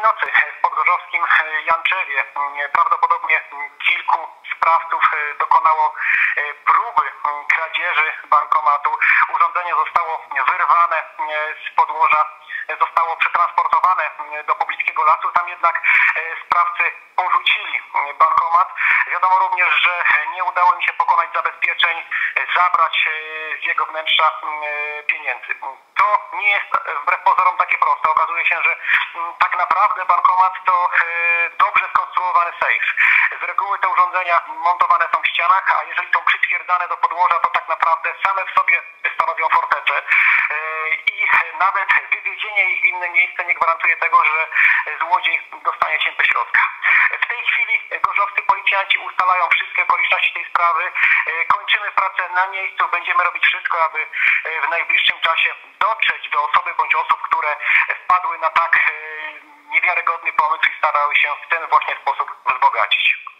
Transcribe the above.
pracy w podgorzowskim Janczewie prawdopodobnie kilku sprawców dokonało próby kradzieży bankomatu. Urządzenie zostało wyrwane z podłoża, zostało przetransportowane do pobliskiego lasu. Tam jednak sprawcy porzucili bankomat. Wiadomo również, że nie udało im się pokonać zabezpieczeń, zabrać z jego wnętrza pieniędzy. To nie jest wbrew pozorom takie proste. Okazuje się, że tak naprawdę bankomat to dobrze skonstruowany sejf. Z reguły te urządzenia montowane są w ścianach, a jeżeli są przytwierdzane do podłoża, to tak naprawdę same w sobie stanowią fortecze. I nawet wywiezienie ich w inne miejsce nie gwarantuje tego, że złodziej dostanie się do środka. W tej chwili gorzowscy policjanci ustalają wszystkie okoliczności tej sprawy. Kończymy pracę na miejscu. Będziemy robić wszystko, aby w najbliższym czasie dotrzeć do osoby bądź osób, które wpadły na tak niewiarygodny pomysł i starały się w ten właśnie sposób wzbogacić.